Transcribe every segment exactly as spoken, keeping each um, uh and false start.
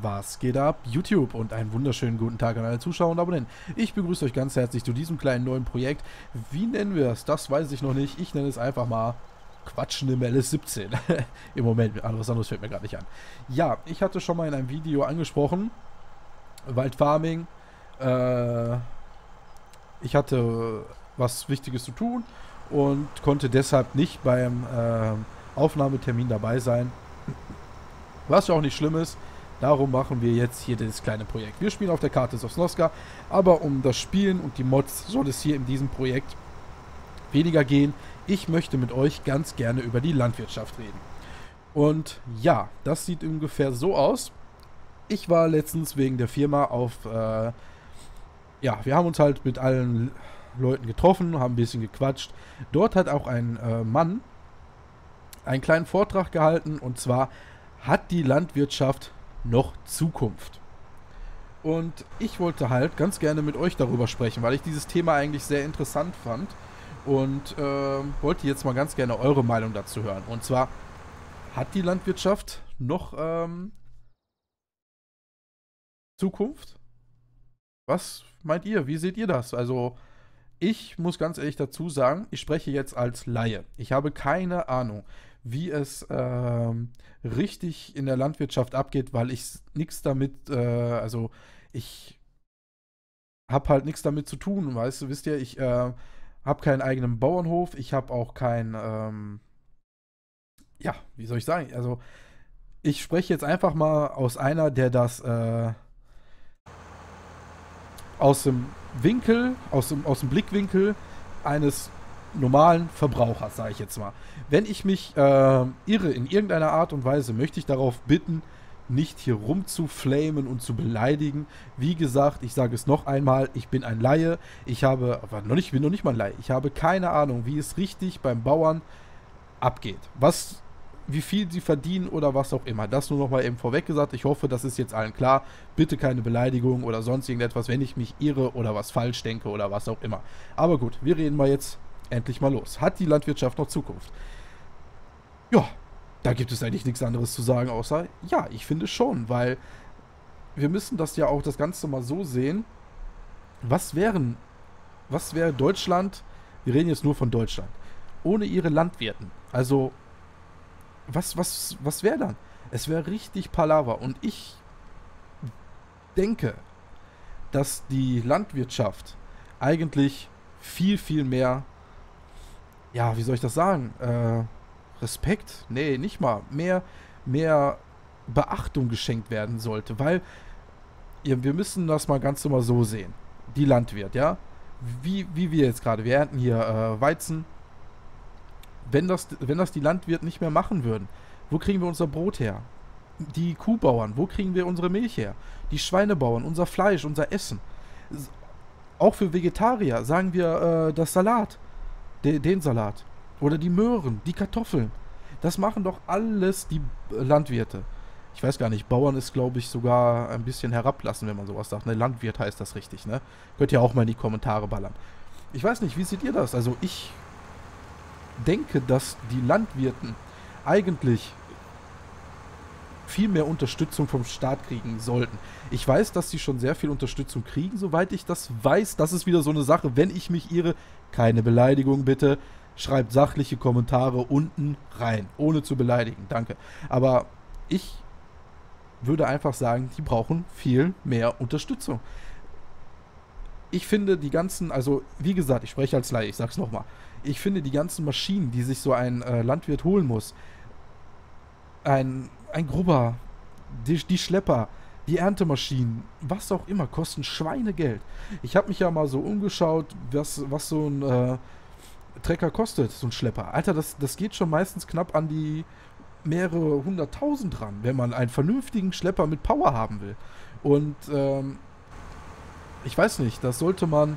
Was geht ab, YouTube? Und einen wunderschönen guten Tag an alle Zuschauer und Abonnenten. Ich begrüße euch ganz herzlich zu diesem kleinen neuen Projekt. Wie nennen wir es? Das weiß ich noch nicht. Ich nenne es einfach mal Quatschen im L S siebzehn. Im Moment, anderes anderes fällt mir gerade nicht an. Ja, ich hatte schon mal in einem Video angesprochen, Waldfarming. Äh, ich hatte was Wichtiges zu tun und konnte deshalb nicht beim äh, Aufnahmetermin dabei sein. Was ja auch nicht schlimm ist. Darum machen wir jetzt hier dieses kleine Projekt. Wir spielen auf der Karte Sosnoska, aber um das Spielen und die Mods soll es hier in diesem Projekt weniger gehen. Ich möchte mit euch ganz gerne über die Landwirtschaft reden. Und ja, das sieht ungefähr so aus. Ich war letztens wegen der Firma auf, äh, ja, wir haben uns halt mit allen Leuten getroffen, haben ein bisschen gequatscht. Dort hat auch ein äh, Mann einen kleinen Vortrag gehalten, und zwar hat die Landwirtschaft noch Zukunft. Und ich wollte halt ganz gerne mit euch darüber sprechen, weil ich dieses Thema eigentlich sehr interessant fand und äh, wollte jetzt mal ganz gerne eure Meinung dazu hören. Und zwar, hat die Landwirtschaft noch ähm, Zukunft? Was meint ihr? Wie seht ihr das? Also, ich muss ganz ehrlich dazu sagen, ich spreche jetzt als Laie. Ich habe keine Ahnung, wie es ähm, richtig in der Landwirtschaft abgeht, weil ich nichts damit, äh, also ich habe halt nichts damit zu tun, weißt du, wisst ihr, ich äh, habe keinen eigenen Bauernhof, ich habe auch kein, ähm, ja, wie soll ich sagen, also ich spreche jetzt einfach mal aus einer, der das äh, aus dem Winkel, aus dem, aus dem Blickwinkel eines normalen Verbrauchers, sage ich jetzt mal. Wenn ich mich äh, irre in irgendeiner Art und Weise, möchte ich darauf bitten, nicht hier rumzuflamen und zu beleidigen. Wie gesagt, ich sage es noch einmal, ich bin ein Laie. Ich habe, aber noch nicht, ich bin noch nicht mal ein Laie. Ich habe keine Ahnung, wie es richtig beim Bauern abgeht. Was, wie viel sie verdienen oder was auch immer. Das nur noch mal eben vorweg gesagt. Ich hoffe, das ist jetzt allen klar. Bitte keine Beleidigung oder sonst irgendetwas, wenn ich mich irre oder was falsch denke oder was auch immer. Aber gut, wir reden mal jetzt endlich mal los. Hat die Landwirtschaft noch Zukunft? Ja, da gibt es eigentlich nichts anderes zu sagen, außer ja, ich finde schon, weil wir müssen das ja auch das Ganze mal so sehen. Was wären, was wäre Deutschland, wir reden jetzt nur von Deutschland, ohne ihre Landwirten? Also, was, was, was wäre dann? Es wäre richtig Palaver. Und ich denke, dass die Landwirtschaft eigentlich viel, viel mehr, ja, wie soll ich das sagen? Äh, Respekt? Nee, nicht mal. Mehr, mehr Beachtung geschenkt werden sollte, weil ja, wir müssen das mal ganz normal so sehen. Die Landwirt, ja? Wie, wie wir jetzt gerade, wir ernten hier äh, Weizen. Wenn das, wenn das die Landwirte nicht mehr machen würden, wo kriegen wir unser Brot her? Die Kuhbauern, wo kriegen wir unsere Milch her? Die Schweinebauern, unser Fleisch, unser Essen. Auch für Vegetarier sagen wir äh, das Salat. De, den Salat. Oder die Möhren, die Kartoffeln. Das machen doch alles die Landwirte. Ich weiß gar nicht, Bauern ist, glaube ich, sogar ein bisschen herablassen, wenn man sowas sagt. Ne, Landwirt heißt das richtig, ne? Könnt ihr auch mal in die Kommentare ballern. Ich weiß nicht, wie seht ihr das? Also ich denke, dass die Landwirten eigentlich viel mehr Unterstützung vom Staat kriegen sollten. Ich weiß, dass sie schon sehr viel Unterstützung kriegen, soweit ich das weiß. Das ist wieder so eine Sache, wenn ich mich irre, keine Beleidigung bitte. Schreibt sachliche Kommentare unten rein, ohne zu beleidigen, danke. Aber ich würde einfach sagen, die brauchen viel mehr Unterstützung. Ich finde die ganzen, also wie gesagt, ich spreche als Laie, ich sag's nochmal. Ich finde die ganzen Maschinen, die sich so ein äh, Landwirt holen muss, ein, ein Grubber, die, die Schlepper, die Erntemaschinen, was auch immer, kosten Schweinegeld. Ich habe mich ja mal so umgeschaut, was, was so ein äh, Trecker kostet, so ein Schlepper. Alter, das, das geht schon meistens knapp an die mehrere hunderttausend ran, wenn man einen vernünftigen Schlepper mit Power haben will. Und ähm, ich weiß nicht, das sollte man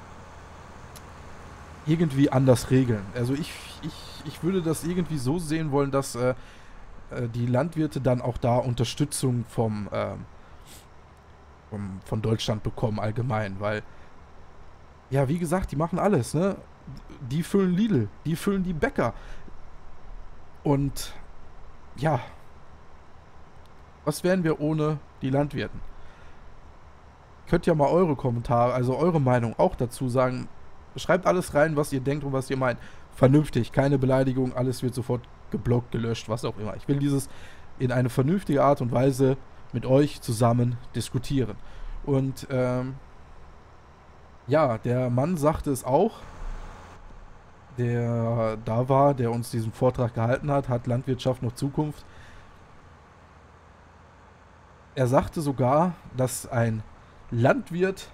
irgendwie anders regeln. Also ich, ich, ich würde das irgendwie so sehen wollen, dass äh, die Landwirte dann auch da Unterstützung vom, äh, vom von Deutschland bekommen allgemein, weil ja, wie gesagt, die machen alles, ne? Die füllen Lidl, die füllen die Bäcker. Und ja, Was wären wir ohne die Landwirten? Könnt ja mal eure Kommentare, also eure Meinung auch dazu sagen. Schreibt alles rein, was ihr denkt und was ihr meint. Vernünftig, keine Beleidigung, alles wird sofort geblockt, gelöscht, was auch immer. Ich will dieses in eine vernünftige Art und Weise mit euch zusammen diskutieren. Und ähm, ja, der Mann sagte es auch, der da war, der uns diesen Vortrag gehalten hat, hat Landwirtschaft noch Zukunft. Er sagte sogar, dass ein Landwirt,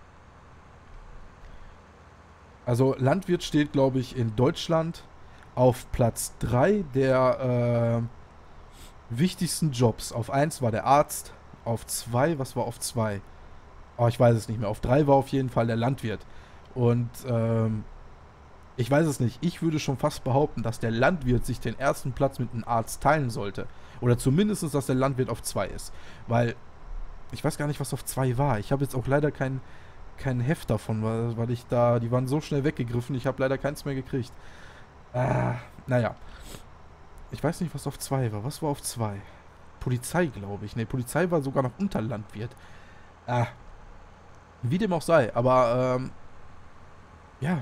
also Landwirt steht, glaube ich, in Deutschland auf Platz drei der äh, wichtigsten Jobs. Auf eins war der Arzt, auf zwei, was war auf zwei? Oh, ich weiß es nicht mehr. Auf drei war auf jeden Fall der Landwirt. Und ähm, ich weiß es nicht. Ich würde schon fast behaupten, dass der Landwirt sich den ersten Platz mit einem Arzt teilen sollte. Oder zumindest, dass der Landwirt auf zwei ist. Weil, ich weiß gar nicht, was auf zwei war. Ich habe jetzt auch leider kein, kein Heft davon, weil, weil ich da, die waren so schnell weggegriffen. Ich habe leider keins mehr gekriegt. Ah, naja. Ich weiß nicht, was auf zwei war. Was war auf zwei? Polizei, glaube ich. Ne, Polizei war sogar noch unter Landwirt. Ah. Wie dem auch sei. Aber, ähm, ja.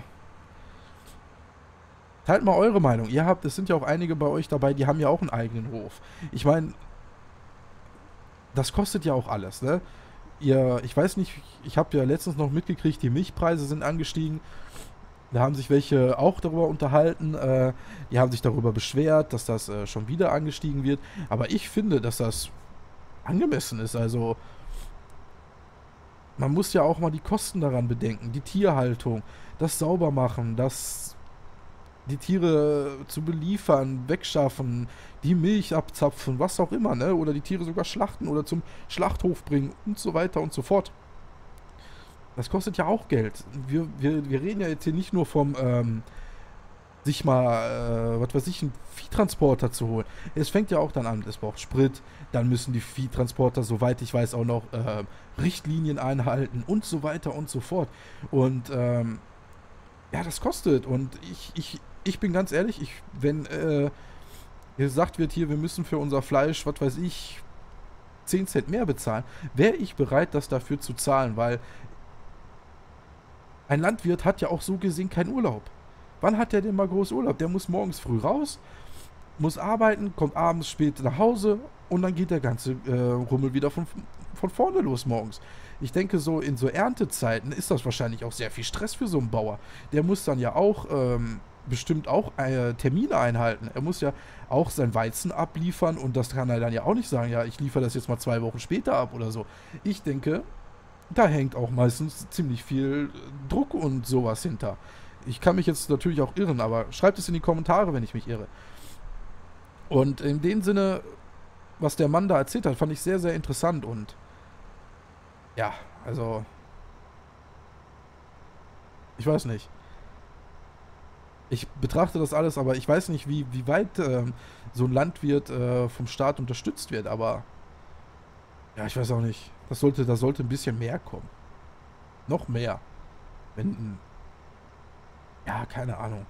Teilt mal eure Meinung. Ihr habt, es sind ja auch einige bei euch dabei, die haben ja auch einen eigenen Hof. Ich meine, das kostet ja auch alles, ne? Ihr, ich weiß nicht, ich habe ja letztens noch mitgekriegt, die Milchpreise sind angestiegen. Da haben sich welche auch darüber unterhalten. Äh, die haben sich darüber beschwert, dass das äh, schon wieder angestiegen wird. Aber ich finde, dass das angemessen ist. Also, man muss ja auch mal die Kosten daran bedenken. Die Tierhaltung, das Saubermachen, das die Tiere zu beliefern, wegschaffen, die Milch abzapfen, was auch immer, ne? Oder die Tiere sogar schlachten oder zum Schlachthof bringen und so weiter und so fort. Das kostet ja auch Geld. Wir, wir, wir reden ja jetzt hier nicht nur vom, ähm, sich mal, äh, was weiß ich, einen Viehtransporter zu holen. Es fängt ja auch dann an, es braucht Sprit, dann müssen die Viehtransporter, soweit ich weiß, auch noch äh, Richtlinien einhalten und so weiter und so fort. Und, ähm, ja, das kostet. Und ich, ich, ich bin ganz ehrlich, ich, wenn äh, gesagt wird hier, wir müssen für unser Fleisch, was weiß ich, zehn Cent mehr bezahlen, wäre ich bereit, das dafür zu zahlen, weil ein Landwirt hat ja auch so gesehen keinen Urlaub. Wann hat der denn mal groß Urlaub? Der muss morgens früh raus, muss arbeiten, kommt abends spät nach Hause und dann geht der ganze äh, Rummel wieder von, von vorne los morgens. Ich denke, so in so Erntezeiten ist das wahrscheinlich auch sehr viel Stress für so einen Bauer. Der muss dann ja auch ähm, bestimmt auch äh, Termine einhalten. Er muss ja auch sein Weizen abliefern und das kann er dann ja auch nicht sagen, ja, ich liefere das jetzt mal zwei Wochen später ab oder so. Ich denke, da hängt auch meistens ziemlich viel Druck und sowas hinter. Ich kann mich jetzt natürlich auch irren, aber schreibt es in die Kommentare, wenn ich mich irre. Und in dem Sinne, was der Mann da erzählt hat, fand ich sehr, sehr interessant und ja, also ich weiß nicht. Ich betrachte das alles, aber ich weiß nicht, wie, wie weit ähm, so ein Landwirt äh, vom Staat unterstützt wird, aber ja, ich weiß auch nicht. Das sollte, da sollte ein bisschen mehr kommen. Noch mehr. Wenn, ja, keine Ahnung.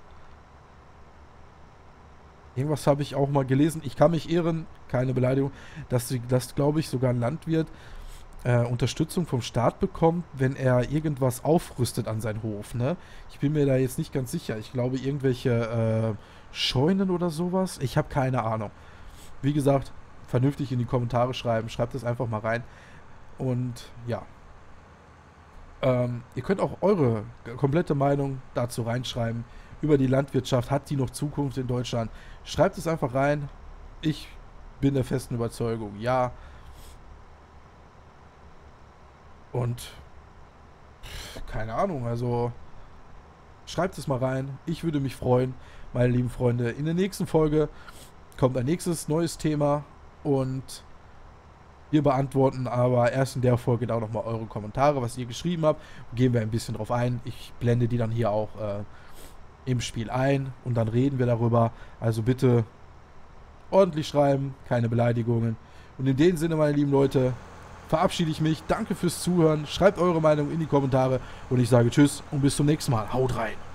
Irgendwas habe ich auch mal gelesen. Ich kann mich irren, keine Beleidigung, dass, sie, dass glaube ich, sogar ein Landwirt äh, Unterstützung vom Staat bekommt, wenn er irgendwas aufrüstet an seinen Hof, ne? Ich bin mir da jetzt nicht ganz sicher. Ich glaube, irgendwelche äh, Scheunen oder sowas. Ich habe keine Ahnung. Wie gesagt, vernünftig in die Kommentare schreiben. Schreibt es einfach mal rein. Und ja. Ähm, ihr könnt auch eure komplette Meinung dazu reinschreiben. Über die Landwirtschaft. Hat die noch Zukunft in Deutschland? Schreibt es einfach rein. Ich bin der festen Überzeugung, ja. Und keine Ahnung, also schreibt es mal rein. Ich würde mich freuen, meine lieben Freunde. In der nächsten Folge kommt ein nächstes neues Thema und wir beantworten aber erst in der Folge auch nochmal eure Kommentare, was ihr geschrieben habt. Gehen wir ein bisschen drauf ein. Ich blende die dann hier auch äh, im Spiel ein und dann reden wir darüber. Also bitte ordentlich schreiben, keine Beleidigungen. Und in dem Sinne, meine lieben Leute, verabschiede ich mich. Danke fürs Zuhören. Schreibt eure Meinung in die Kommentare und ich sage Tschüss und bis zum nächsten Mal. Haut rein.